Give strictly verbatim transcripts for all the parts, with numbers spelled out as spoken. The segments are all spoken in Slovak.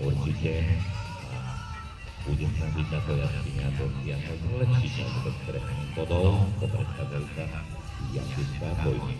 určite a bude snažiť na to Jaskyňa dosiahnuť lepší čas bez trestných bodov, to predchádzajúca jazdecká bojka.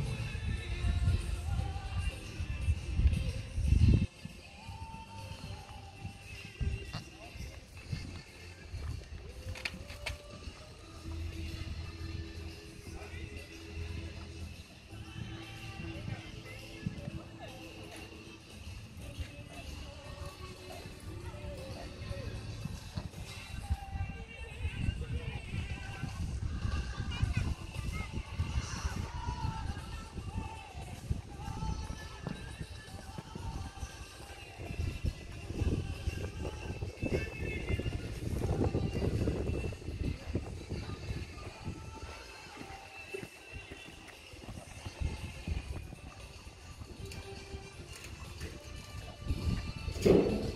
Thank you.